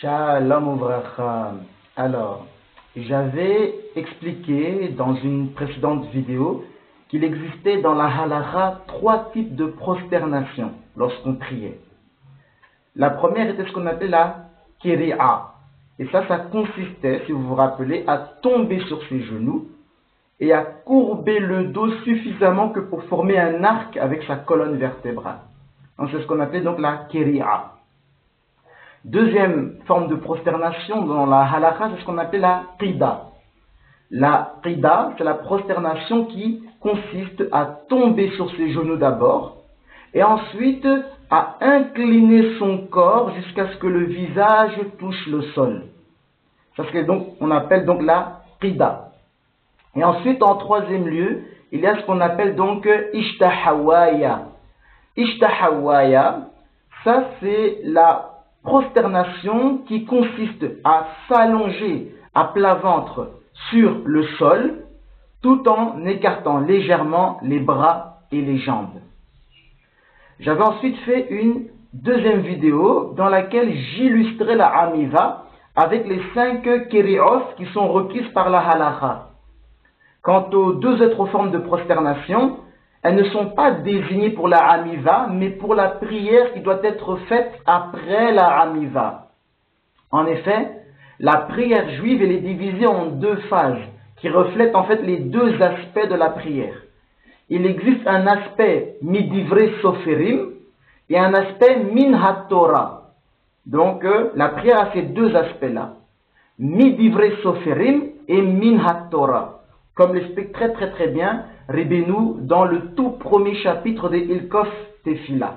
Shalom Ouvracha. Alors, j'avais expliqué dans une précédente vidéo qu'il existait dans la halakha 3 types de prosternation lorsqu'on priait. La première était ce qu'on appelait la kiri'a. Et ça consistait, si vous vous rappelez, à tomber sur ses genoux et à courber le dos suffisamment que pour former un arc avec sa colonne vertébrale. Donc c'est ce qu'on appelait donc la kiri'a. Deuxième forme de prosternation dans la halakha, c'est ce qu'on appelle la qida. La qida, c'est la prosternation qui consiste à tomber sur ses genoux d'abord et ensuite à incliner son corps jusqu'à ce que le visage touche le sol. C'est ce qu'on appelle donc la qida. Et ensuite, en troisième lieu, il y a ce qu'on appelle donc ishtahawaya. Ishtahawaya, ça c'est la prosternation qui consiste à s'allonger à plat ventre sur le sol tout en écartant légèrement les bras et les jambes. J'avais ensuite fait une deuxième vidéo dans laquelle j'illustrais la amiva avec les 5 kérios qui sont requises par la halakha. Quant aux 2 autres formes de prosternation, elles ne sont pas désignées pour la amiva, mais pour la prière qui doit être faite après la amiva. En effet, la prière juive elle est divisée en 2 phases qui reflètent en fait les 2 aspects de la prière. Il existe un aspect midivre soferim et un aspect min ha-Torah. Donc la prière a ces 2 aspects-là, midivre soferim et min ha-Torah, comme l'explique très bien Ribbeinu dans le tout premier chapitre de Ilkof Tefila.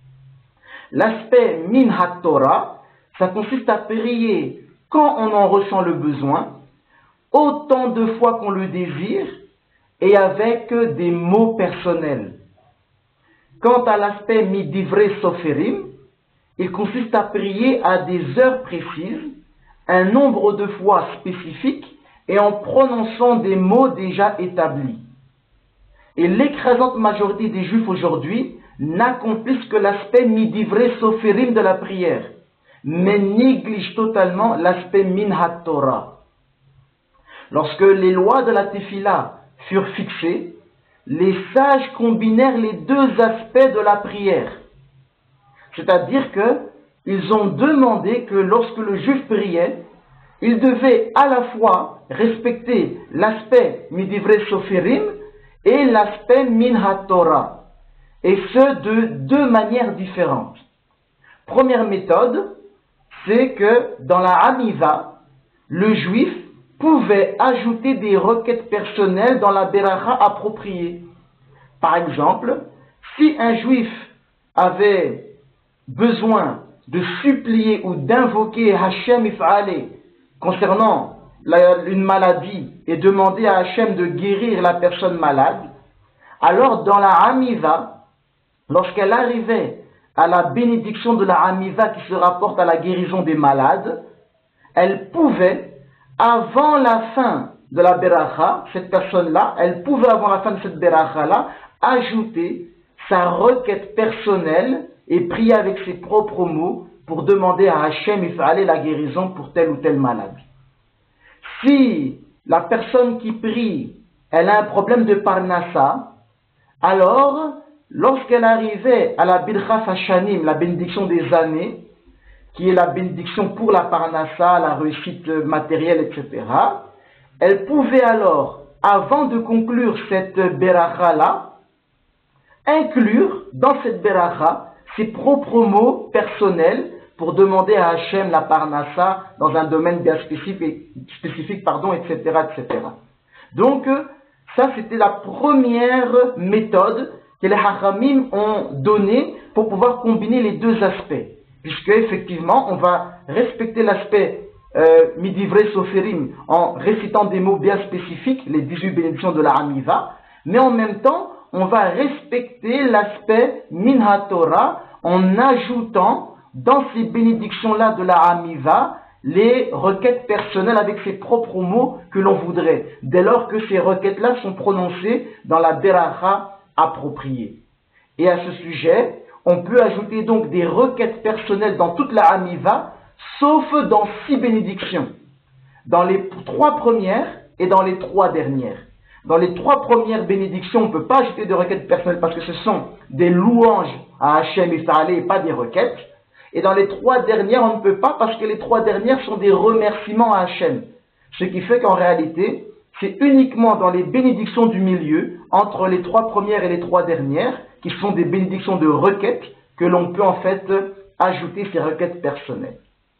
L'aspect min ha-Torah, ça consiste à prier quand on en ressent le besoin, autant de fois qu'on le désire, et avec des mots personnels. Quant à l'aspect midivre soferim, il consiste à prier à des heures précises, un nombre de fois spécifique, et en prononçant des mots déjà établis. Et l'écrasante majorité des Juifs aujourd'hui n'accomplissent que l'aspect midivre soferim de la prière, mais négligent totalement l'aspect min ha-Torah. Lorsque les lois de la Tefila furent fixées, les sages combinèrent les 2 aspects de la prière. C'est-à-dire qu'ils ont demandé que lorsque le Juif priait, il devait à la fois respecter l'aspect midivre soferim et l'aspect min ha-Torah, et ce de 2 manières différentes. Première méthode, c'est que dans la amiva, le Juif pouvait ajouter des requêtes personnelles dans la beracha appropriée. Par exemple, si un Juif avait besoin de supplier ou d'invoquer Hashem If'ale concernant une maladie et demander à Hashem de guérir la personne malade, alors dans la amiva, lorsqu'elle arrivait à la bénédiction de la amiva qui se rapporte à la guérison des malades, elle pouvait, avant la fin de la beracha, cette personne-là, elle pouvait avant la fin de cette beracha-là, ajouter sa requête personnelle et prier avec ses propres mots pour demander à Hashem If'ale la guérison pour tel ou tel malade. Si la personne qui prie, elle a un problème de parnassa, alors, lorsqu'elle arrivait à la birchas hashanim, la bénédiction des années, qui est la bénédiction pour la parnassa, la réussite matérielle, etc., elle pouvait alors, avant de conclure cette beracha-là, inclure dans cette beracha ses propres mots personnels pour demander à Hachem la parnassa dans un domaine bien spécifique, etc. Donc, ça c'était la première méthode que les Hachamim ont donnée pour pouvoir combiner les 2 aspects. Puisque effectivement, on va respecter l'aspect midivre soferim en récitant des mots bien spécifiques, les 18 bénédictions de la amiva, mais en même temps, on va respecter l'aspect min ha-Torah en ajoutant dans ces bénédictions-là de la amiva les requêtes personnelles avec ses propres mots que l'on voudrait, dès lors que ces requêtes-là sont prononcées dans la beracha appropriée. Et à ce sujet, on peut ajouter donc des requêtes personnelles dans toute la amiva sauf dans 6 bénédictions, dans les 3 premières et dans les 3 dernières. Dans les 3 premières bénédictions, on ne peut pas ajouter de requêtes personnelles parce que ce sont des louanges à Hachem et pas des requêtes. Et dans les 3 dernières, on ne peut pas parce que les 3 dernières sont des remerciements à Hachem. Ce qui fait qu'en réalité, c'est uniquement dans les bénédictions du milieu, entre les 3 premières et les 3 dernières, qui sont des bénédictions de requêtes, que l'on peut en fait ajouter ces requêtes personnelles.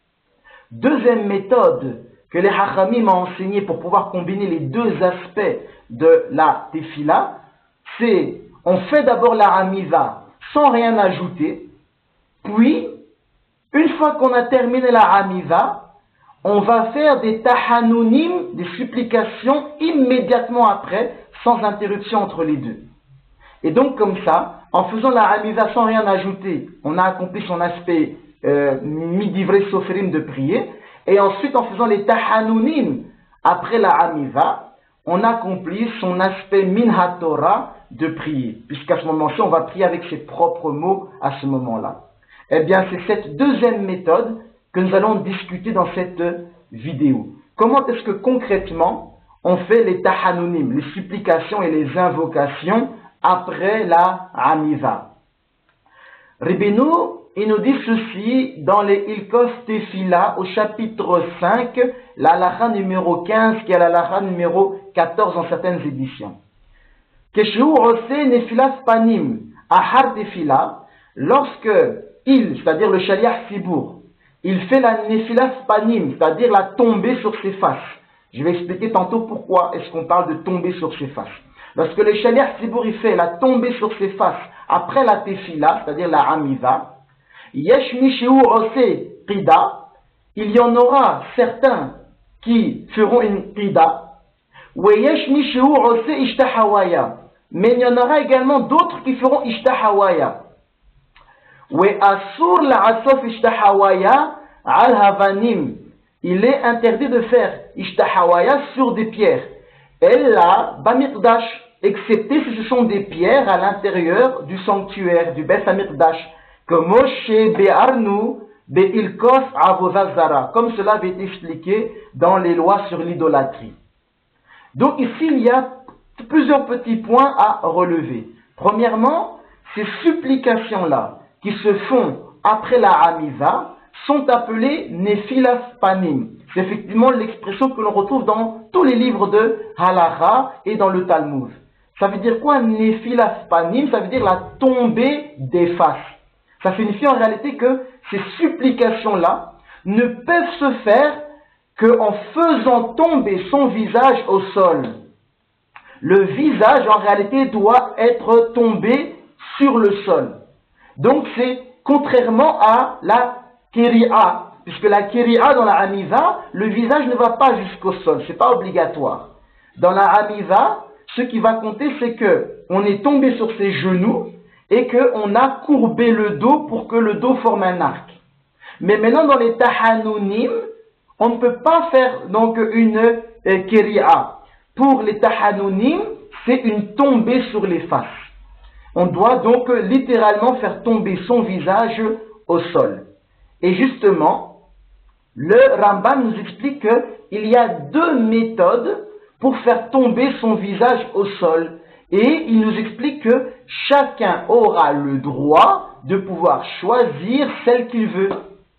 Deuxième méthode que les Hachamim m'ont enseigné pour pouvoir combiner les 2 aspects de la Tefila, c'est on fait d'abord la Hamiza sans rien ajouter, puis une fois qu'on a terminé la Hamiza, on va faire des tahanunim, des supplications immédiatement après, sans interruption entre les deux. Et donc comme ça, en faisant la Hamiza sans rien ajouter, on a accompli son aspect midivre soferim de prier, et ensuite en faisant les tahanunim après la Hamiza, on accomplit son aspect minhat Torah de prier, puisqu'à ce moment-ci, on va prier avec ses propres mots à ce moment-là. Eh bien, c'est cette deuxième méthode que nous allons discuter dans cette vidéo. Comment est-ce que concrètement, on fait les tahanunim, les supplications et les invocations après la Hamiza? Ribbeinu, il nous dit ceci dans les Ilkos Tefila au chapitre 5, la halakha numéro 15 qui est la halakha numéro 14 dans certaines éditions. Keshu ose nefilas panim ahar tefila, lorsque il, c'est-à-dire le shaliach sibour, il fait la nefilas panim, c'est-à-dire la tombée sur ses faces. Je vais expliquer tantôt pourquoi est-ce qu'on parle de tomber sur ses faces. Lorsque le shaliach sibour il fait la tombée sur ses faces après la tefila, c'est-à-dire la hamiza, yesh mishiu ose qida, il y en aura certains qui feront une qida, weyesh mishiu ose ishtahawaya, mais il y en aura également d'autres qui feront ishtahawaya. We asur la'asof ishtahawaya al havanim, il est interdit de faire ishtahawaya sur des pierres. Ella bamiqdash, excepté si ce sont des pierres à l'intérieur du sanctuaire, du Beth Amikdash, comme Moshe be'arnu be'ilkos avozazara, comme cela avait été expliqué dans les lois sur l'idolâtrie. Donc ici, il y a plusieurs petits points à relever. Premièrement, ces supplications-là qui se font après la Hamiza sont appelées Nefilas Panim. C'est effectivement l'expression que l'on retrouve dans tous les livres de Halakha et dans le Talmud. Ça veut dire quoi Nefilas Panim? Ça veut dire la tombée des faces. Ça signifie en réalité que ces supplications-là ne peuvent se faire qu'en faisant tomber son visage au sol. Le visage, en réalité, doit être tombé sur le sol. Donc, c'est contrairement à la Keri'a, puisque la Keri'a, dans la Hamiza, le visage ne va pas jusqu'au sol, c'est pas obligatoire. Dans la Hamiza, ce qui va compter, c'est que on est tombé sur ses genoux et qu'on a courbé le dos pour que le dos forme un arc. Mais maintenant, dans les Tahanunim, on ne peut pas faire donc une Keri'a. Pour les Tahanunim, c'est une tombée sur les faces. On doit donc littéralement faire tomber son visage au sol. Et justement, le Rambam nous explique qu'il y a 2 méthodes pour faire tomber son visage au sol. Et il nous explique que chacun aura le droit de pouvoir choisir celle qu'il veut.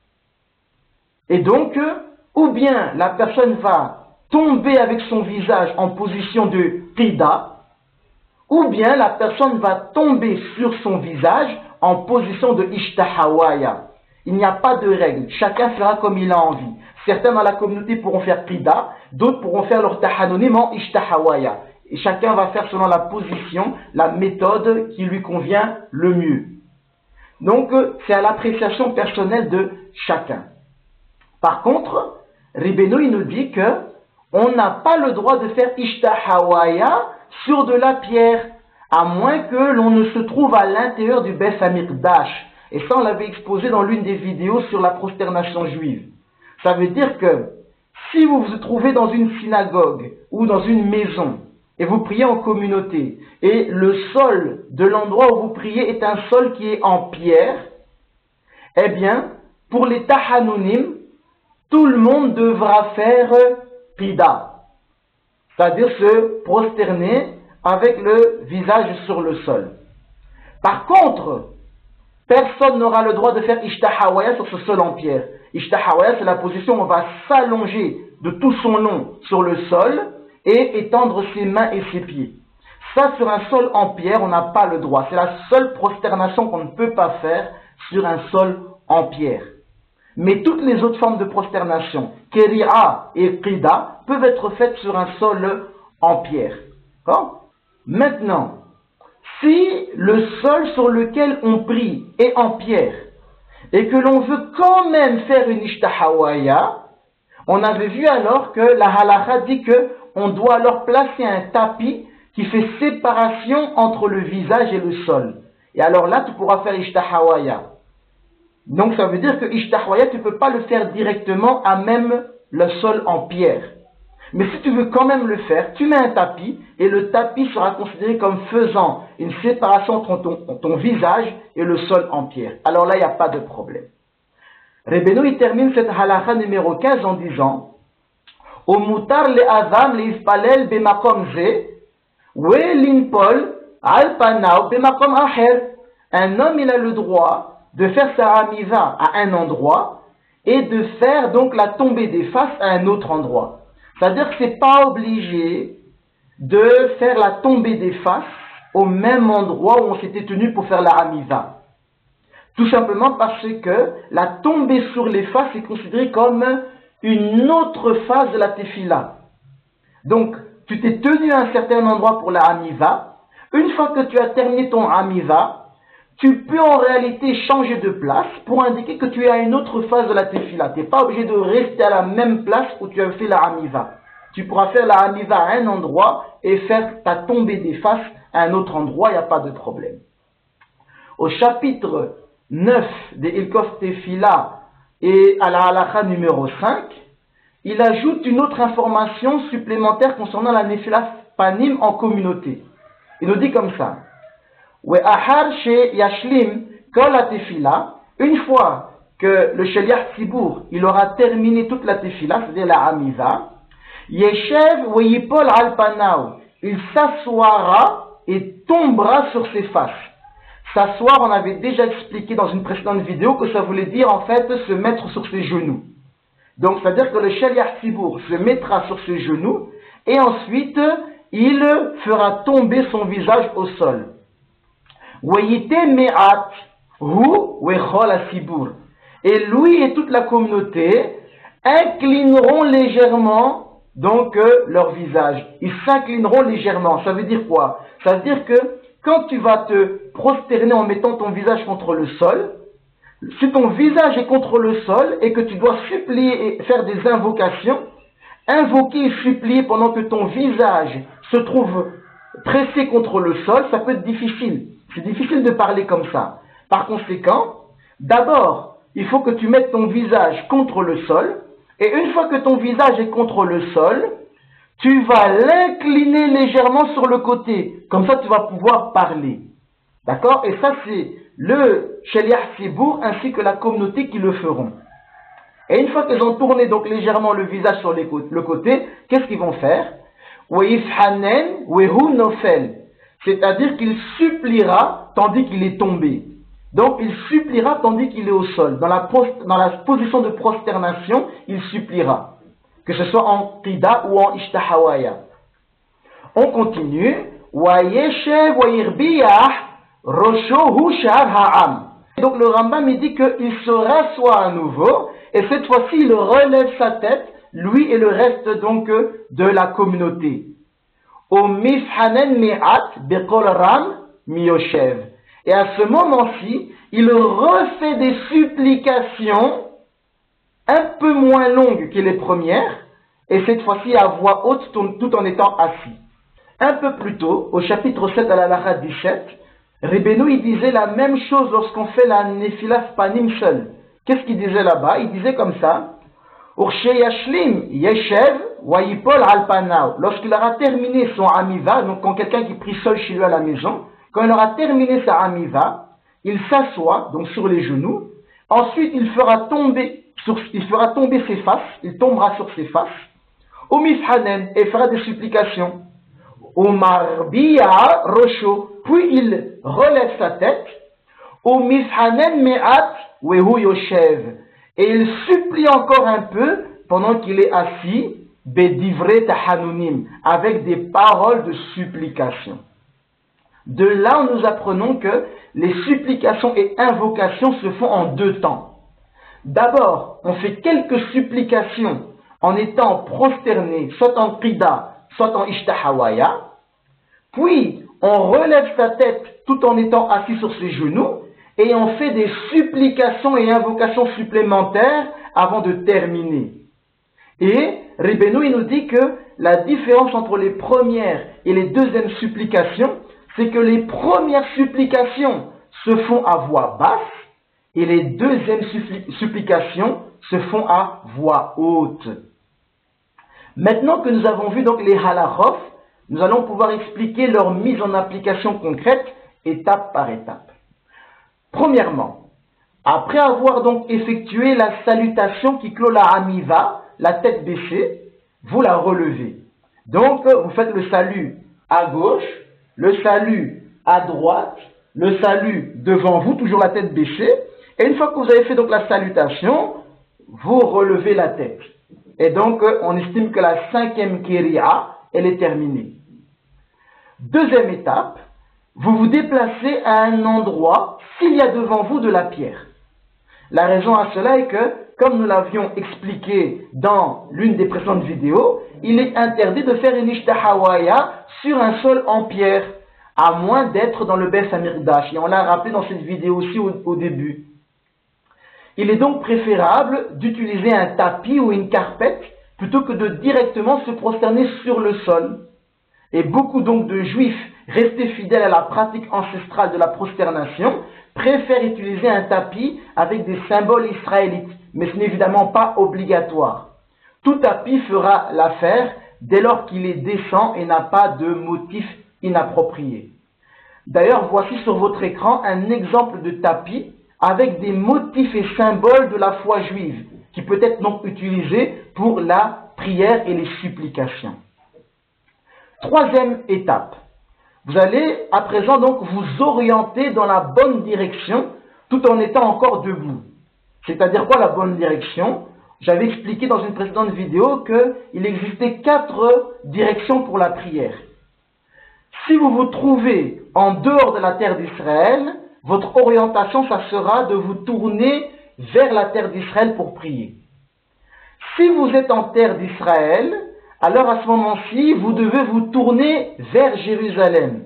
Et donc, ou bien la personne va tomber avec son visage en position de qida, ou bien la personne va tomber sur son visage en position de ishtahawaya. Il n'y a pas de règle, chacun fera comme il a envie. Certains dans la communauté pourront faire qida, d'autres pourront faire leur tahanunim en ishtahawaya. Et chacun va faire selon la position, la méthode qui lui convient le mieux. Donc, c'est à l'appréciation personnelle de chacun. Par contre, Ribbeinu il nous dit que on n'a pas le droit de faire ishtahawaya sur de la pierre, à moins que l'on ne se trouve à l'intérieur du Beth Amikdash. Et ça, on l'avait exposé dans l'une des vidéos sur la prosternation juive. Ça veut dire que si vous vous trouvez dans une synagogue ou dans une maison et vous priez en communauté et le sol de l'endroit où vous priez est un sol qui est en pierre, eh bien, pour les tahanunim, tout le monde devra faire qida, c'est-à-dire se prosterner avec le visage sur le sol. Par contre, personne n'aura le droit de faire ishtahawaya sur ce sol en pierre. Ishtahawaya, c'est la position où on va s'allonger de tout son long sur le sol et étendre ses mains et ses pieds. Ça, sur un sol en pierre, on n'a pas le droit. C'est la seule prosternation qu'on ne peut pas faire sur un sol en pierre. Mais toutes les autres formes de prosternation, keri'a et qida, peuvent être faites sur un sol en pierre. Maintenant, si le sol sur lequel on prie est en pierre et que l'on veut quand même faire une ishtahawaya, on avait vu alors que la halakha dit qu'on doit alors placer un tapis qui fait séparation entre le visage et le sol. Et alors là, tu pourras faire ishtahawaya. Donc ça veut dire que ishtahawaya, tu ne peux pas le faire directement à même le sol en pierre. Mais si tu veux quand même le faire, tu mets un tapis et le tapis sera considéré comme faisant une séparation entre ton visage et le sol en pierre. Alors là, il n'y a pas de problème. Rebbeinu, il termine cette halakha numéro 15 en disant Au mutar le adam le ispalel bemakom ze, we linpol al panao bemakom aher. Un homme, il a le droit de faire sa hamiza à un endroit et de faire donc la tombée des faces à un autre endroit. C'est-à-dire que ce n'est pas obligé de faire la tombée des faces au même endroit où on s'était tenu pour faire la hamiza. Tout simplement parce que la tombée sur les faces est considérée comme une autre phase de la tefila. Donc, tu t'es tenu à un certain endroit pour la hamiza. Une fois que tu as terminé ton hamiza, tu peux en réalité changer de place pour indiquer que tu es à une autre phase de la tefila. Tu n'es pas obligé de rester à la même place où tu as fait la hamiza. Tu pourras faire la hamiza à un endroit et faire ta tombée des faces à un autre endroit, il n'y a pas de problème. Au chapitre 9 des Ilkos Tefila et à la halakha numéro 5, il ajoute une autre information supplémentaire concernant la Nefilat Panim en communauté. Il nous dit comme ça. Une fois que le Sheliach Tzibour il aura terminé toute la tefila, c'est-à-dire la hamiza, Yeshev ve yipol al panav, il s'assoira et tombera sur ses faces. S'asseoir, on avait déjà expliqué dans une précédente vidéo que ça voulait dire en fait se mettre sur ses genoux. Donc c'est-à-dire que le Sheliach Tzibour se mettra sur ses genoux et ensuite il fera tomber son visage au sol. Et lui et toute la communauté inclineront légèrement donc leur visage. Ils s'inclineront légèrement. Ça veut dire quoi? Ça veut dire que quand tu vas te prosterner en mettant ton visage contre le sol, si ton visage est contre le sol et que tu dois supplier et faire des invocations, invoquer et supplier pendant que ton visage se trouve pressé contre le sol, ça peut être difficile. C'est difficile de parler comme ça. Par conséquent, d'abord, il faut que tu mettes ton visage contre le sol. Et une fois que ton visage est contre le sol, tu vas l'incliner légèrement sur le côté. Comme ça, tu vas pouvoir parler. D'accord? Et ça, c'est le Sheliach Tzibour ainsi que la communauté qui le feront. Et une fois qu'ils ont tourné donc légèrement le visage sur le côté, qu'est-ce qu'ils vont faire? C'est-à-dire qu'il suppliera tandis qu'il est tombé. Donc il suppliera tandis qu'il est au sol. Dans la position de prosternation, il suppliera. Que ce soit en qida ou en ishtahawaya. On continue. Donc le Rambam il dit qu'il se rassoit à nouveau. Et cette fois-ci, il relève sa tête, lui et le reste donc de la communauté. Et à ce moment-ci, il refait des supplications un peu moins longues que les premières, et cette fois-ci à voix haute tout en étant assis. Un peu plus tôt, au chapitre 7 à la halakha 17, Rebbeinu il disait la même chose lorsqu'on fait la Nefilat Panim seul. Qu'est-ce qu'il disait là-bas? Il disait comme ça, lorsqu'il aura terminé son amiva, donc quand quelqu'un qui prie seul chez lui à la maison, quand il aura terminé sa amiva, il s'assoit, donc sur les genoux, ensuite il fera tomber il fera tomber ses faces, il tombera sur ses faces. Au mifhanen, et fera des supplications. Au marbiya rosho, puis il relève sa tête. Au mifhanen me'at wehu yoshev, et il supplie encore un peu pendant qu'il est assis, bedivre tahanunim, avec des paroles de supplication. De là, nous apprenons que les supplications et invocations se font en deux temps. D'abord, on fait quelques supplications en étant prosterné, soit en qida, soit en ishtahawaya. Puis, on relève sa tête tout en étant assis sur ses genoux et on fait des supplications et invocations supplémentaires avant de terminer. Et Ribénou, il nous dit que la différence entre les premières et les deuxièmes supplications, c'est que les premières supplications se font à voix basse et les deuxièmes supplications se font à voix haute. Maintenant que nous avons vu donc les halachot, nous allons pouvoir expliquer leur mise en application concrète, étape par étape. Premièrement, après avoir donc effectué la salutation qui clôt la hamiva, la tête baissée, vous la relevez. Donc, vous faites le salut à gauche, le salut à droite, le salut devant vous, toujours la tête baissée. Et une fois que vous avez fait donc la salutation, vous relevez la tête. Et donc, on estime que la 5e kéria, elle est terminée. Deuxième étape, vous vous déplacez à un endroit s'il y a devant vous de la pierre. La raison à cela est que, comme nous l'avions expliqué dans l'une des précédentes vidéos, il est interdit de faire une ishtahawaya sur un sol en pierre, à moins d'être dans le Beth Amikdash. Et on l'a rappelé dans cette vidéo aussi au début. Il est donc préférable d'utiliser un tapis ou une carpette plutôt que de directement se prosterner sur le sol. Et beaucoup donc de juifs restés fidèles à la pratique ancestrale de la prosternation préfèrent utiliser un tapis avec des symboles israélites, mais ce n'est évidemment pas obligatoire. Tout tapis fera l'affaire dès lors qu'il est décent et n'a pas de motif inapproprié. D'ailleurs, voici sur votre écran un exemple de tapis avec des motifs et symboles de la foi juive, qui peut être donc utilisé pour la prière et les supplications. Troisième étape. Vous allez à présent donc vous orienter dans la bonne direction tout en étant encore debout. C'est-à-dire quoi la bonne direction? J'avais expliqué dans une précédente vidéo qu'il existait 4 directions pour la prière. Si vous vous trouvez en dehors de la terre d'Israël, votre orientation, ça sera de vous tourner vers la terre d'Israël pour prier. Si vous êtes en terre d'Israël, alors à ce moment-ci, vous devez vous tourner vers Jérusalem.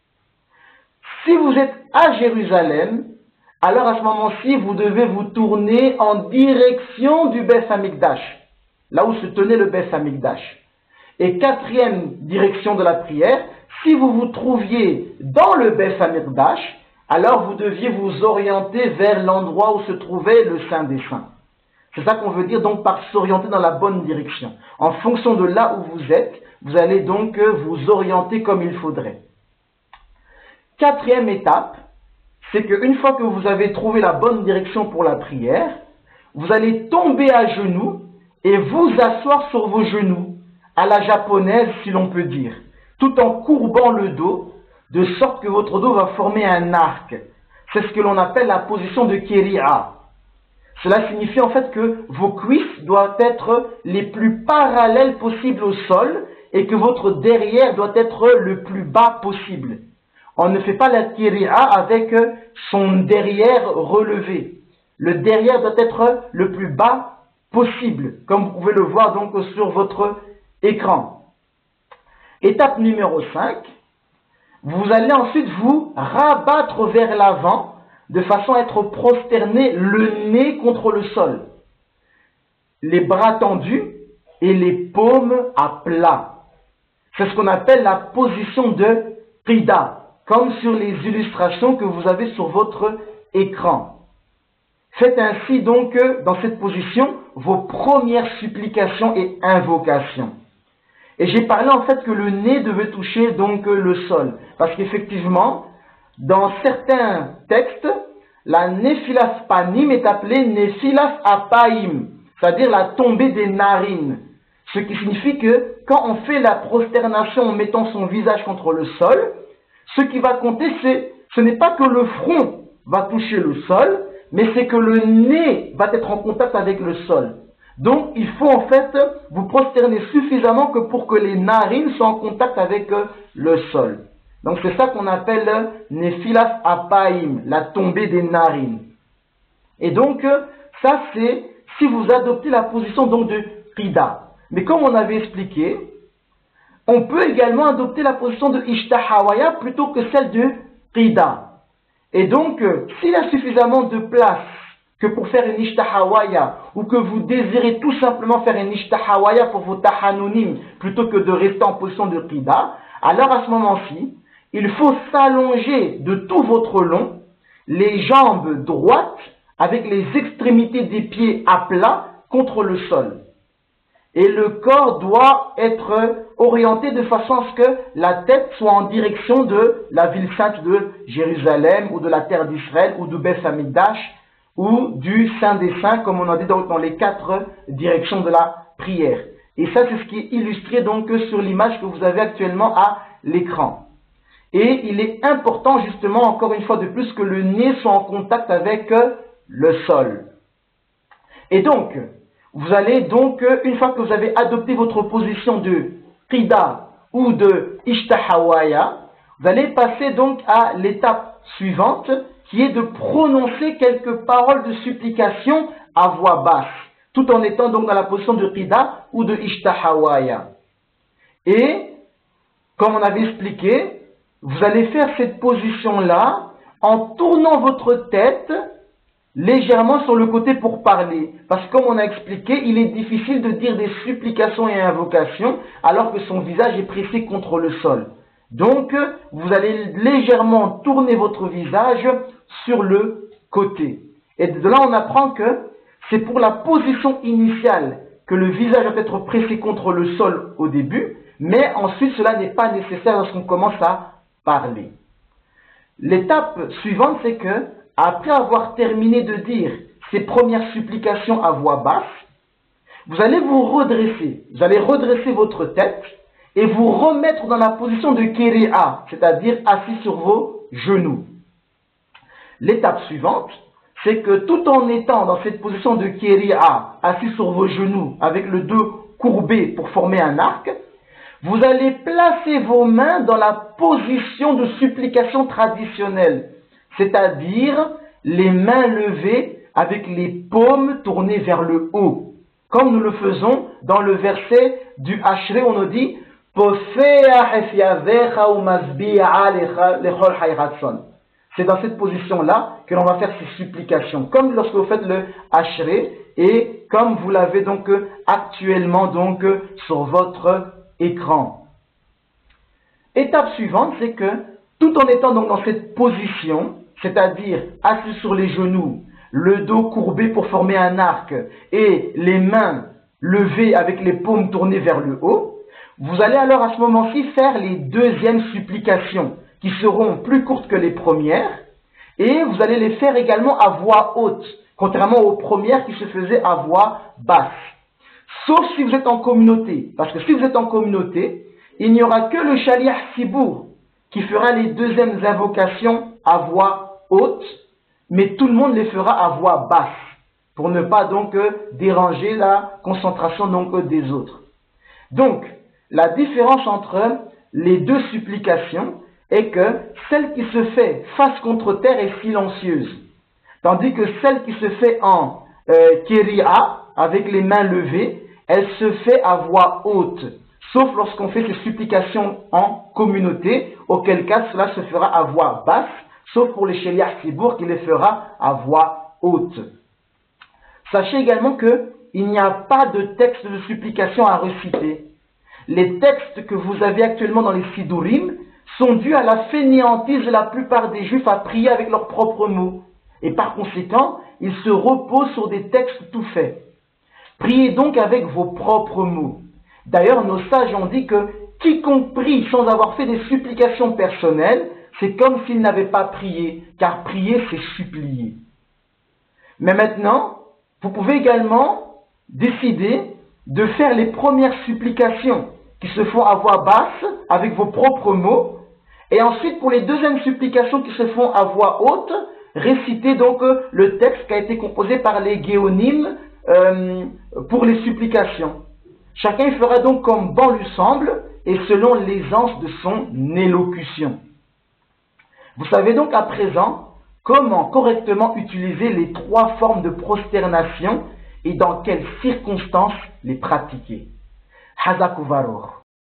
Si vous êtes à Jérusalem, alors à ce moment-ci, vous devez vous tourner en direction du Beth Amikdash, là où se tenait le Beth Amikdash. Et 4e direction de la prière, si vous vous trouviez dans le Beth Amikdash, alors vous deviez vous orienter vers l'endroit où se trouvait le Saint des Saints. C'est ça qu'on veut dire donc par s'orienter dans la bonne direction. En fonction de là où vous êtes, vous allez donc vous orienter comme il faudrait. 4e étape, c'est qu'une fois que vous avez trouvé la bonne direction pour la prière, vous allez tomber à genoux et vous asseoir sur vos genoux, à la japonaise si l'on peut dire, tout en courbant le dos, de sorte que votre dos va former un arc. C'est ce que l'on appelle la position de Kéria. Cela signifie en fait que vos cuisses doivent être les plus parallèles possibles au sol et que votre derrière doit être le plus bas possible. On ne fait pas la Kéria avec son derrière relevé. Le derrière doit être le plus bas possible, comme vous pouvez le voir donc sur votre écran. Étape numéro 5. Vous allez ensuite vous rabattre vers l'avant de façon à être prosterné le nez contre le sol. Les bras tendus et les paumes à plat. C'est ce qu'on appelle la position de Qida, comme sur les illustrations que vous avez sur votre écran. Faites ainsi donc dans cette position vos premières supplications et invocations. Et j'ai parlé en fait que le nez devait toucher donc le sol. Parce qu'effectivement, dans certains textes, la Nefilas Panim est appelée Nefilas Apaim, c'est-à-dire la tombée des narines. Ce qui signifie que quand on fait la prosternation en mettant son visage contre le sol, ce qui va compter, ce n'est pas que le front va toucher le sol, mais c'est que le nez va être en contact avec le sol. Donc, il faut en fait vous prosterner suffisamment que pour que les narines soient en contact avec le sol. Donc, c'est ça qu'on appelle Nefilas Apaim, la tombée des narines. Et donc, ça c'est si vous adoptez la position donc de Qida. Mais comme on avait expliqué, on peut également adopter la position de Ishtahawaya plutôt que celle de Qida. Et donc, s'il y a suffisamment de place que pour faire une Ishtahawaya, ou que vous désirez tout simplement faire une Ishtahawaya pour vos tahanunim, plutôt que de rester en position de Qida, alors à ce moment-ci, il faut s'allonger de tout votre long, les jambes droites, avec les extrémités des pieds à plat contre le sol. Et le corps doit être orienté de façon à ce que la tête soit en direction de la ville sainte de Jérusalem, ou de la terre d'Israël, ou de Beth Amikdash, ou du Saint des Saints, comme on a dit dans les 4 directions de la prière. Et ça, c'est ce qui est illustré donc sur l'image que vous avez actuellement à l'écran. Et il est important justement, encore une fois de plus, que le nez soit en contact avec le sol. Et donc, vous allez donc, une fois que vous avez adopté votre position de Qida ou de Ishtahawaya, vous allez passer donc à l'étape suivante, qui est de prononcer quelques paroles de supplication à voix basse, tout en étant donc dans la position de Qida ou de Ishtahawaya. Et, comme on avait expliqué, vous allez faire cette position-là en tournant votre tête légèrement sur le côté pour parler. Parce que comme on a expliqué, il est difficile de dire des supplications et invocations alors que son visage est pressé contre le sol. Donc, vous allez légèrement tourner votre visage sur le côté. Et de là, on apprend que c'est pour la position initiale que le visage doit être pressé contre le sol au début, mais ensuite, cela n'est pas nécessaire lorsqu'on commence à parler. L'étape suivante, c'est que, après avoir terminé de dire ces premières supplications à voix basse, vous allez vous redresser. Vous allez redresser votre tête et vous remettre dans la position de Kéréa, c'est-à-dire assis sur vos genoux. L'étape suivante, c'est que tout en étant dans cette position de Kéréa, assis sur vos genoux, avec le dos courbé pour former un arc, vous allez placer vos mains dans la position de supplication traditionnelle, c'est-à-dire les mains levées avec les paumes tournées vers le haut, comme nous le faisons dans le verset du Ashré, on nous dit c'est dans cette position-là que l'on va faire ces supplications, comme lorsque vous faites le Ashré et comme vous l'avez donc actuellement donc sur votre écran. Étape suivante, c'est que tout en étant donc dans cette position, c'est-à-dire assis sur les genoux, le dos courbé pour former un arc et les mains levées avec les paumes tournées vers le haut, vous allez alors à ce moment-ci faire les deuxièmes supplications qui seront plus courtes que les premières et vous allez les faire également à voix haute, contrairement aux premières qui se faisaient à voix basse. Sauf si vous êtes en communauté, parce que si vous êtes en communauté, il n'y aura que le Shaliach Sibour qui fera les deuxièmes invocations à voix haute, mais tout le monde les fera à voix basse, pour ne pas donc déranger la concentration donc des autres. Donc, la différence entre les deux supplications est que celle qui se fait face contre terre est silencieuse, tandis que celle qui se fait en Kéria, avec les mains levées, elle se fait à voix haute, sauf lorsqu'on fait ces supplications en communauté, auquel cas cela se fera à voix basse, sauf pour les Sheliach Sibour qui les fera à voix haute. Sachez également qu'il n'y a pas de texte de supplication à reciter. Les textes que vous avez actuellement dans les Sidurim sont dus à la fainéantise de la plupart des Juifs à prier avec leurs propres mots. Et par conséquent, ils se reposent sur des textes tout faits. Priez donc avec vos propres mots. D'ailleurs, nos sages ont dit que quiconque prie sans avoir fait des supplications personnelles c'est comme s'il n'avait pas prié, car prier, c'est supplier. Mais maintenant, vous pouvez également décider de faire les premières supplications qui se font à voix basse, avec vos propres mots, et ensuite pour les deuxièmes supplications qui se font à voix haute, réciter donc le texte qui a été composé par les guéonymes pour les supplications. Chacun fera donc comme bon lui semble et selon l'aisance de son élocution. Vous savez donc à présent comment correctement utiliser les 3 formes de prosternation et dans quelles circonstances les pratiquer. Hazakuvaror.